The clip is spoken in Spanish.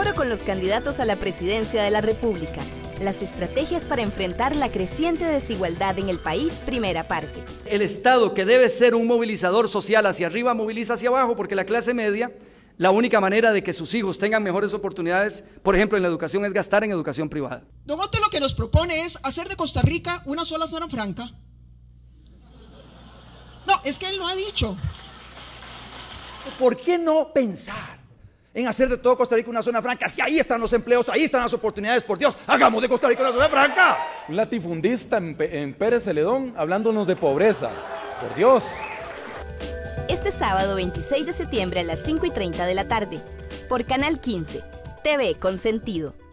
Encuentro con los candidatos a la presidencia de la República. Las estrategias para enfrentar la creciente desigualdad en el país, primera parte. El Estado, que debe ser un movilizador social hacia arriba, moviliza hacia abajo, porque la clase media, la única manera de que sus hijos tengan mejores oportunidades, por ejemplo, en la educación, es gastar en educación privada. Don Otto lo que nos propone es hacer de Costa Rica una sola zona franca. No, es que él lo ha dicho. ¿Por qué no pensar en hacer de todo Costa Rica una zona franca? Si ahí están los empleos, ahí están las oportunidades, por Dios, hagamos de Costa Rica una zona franca. Un latifundista en Pérez Celedón hablándonos de pobreza, por Dios. Este sábado 26 de septiembre a las 5:30 de la tarde, por Canal 15, TV con Sentido.